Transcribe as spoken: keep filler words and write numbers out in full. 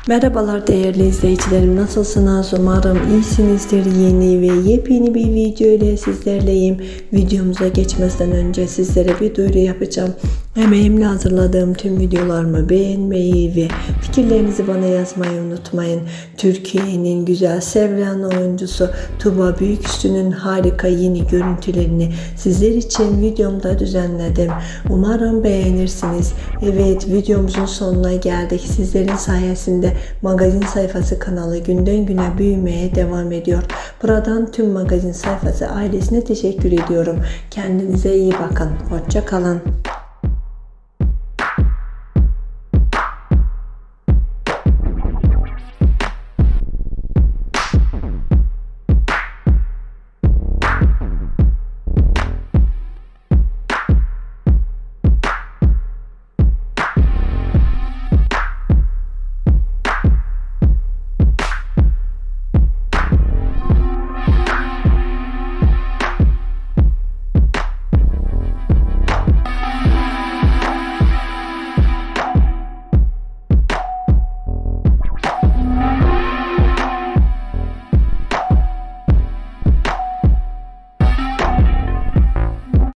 Merhabalar değerli izleyicilerim, nasılsınız? Umarım iyisinizdir. Yeni ve yepyeni bir video ile sizlerleyim. Videomuza geçmeden önce sizlere bir duyuru yapacağım. Emeğimle hazırladığım tüm videolarımı beğenmeyi ve fikirlerinizi bana yazmayı unutmayın. Türkiye'nin güzel sevilen oyuncusu Tuba Büyüküstü'nün harika yeni görüntülerini sizler için videomda düzenledim. Umarım beğenirsiniz. Evet, videomuzun sonuna geldik. Sizlerin sayesinde magazin sayfası kanalı günden güne büyümeye devam ediyor. Buradan tüm magazin sayfası ailesine teşekkür ediyorum. Kendinize iyi bakın. Hoşça kalın.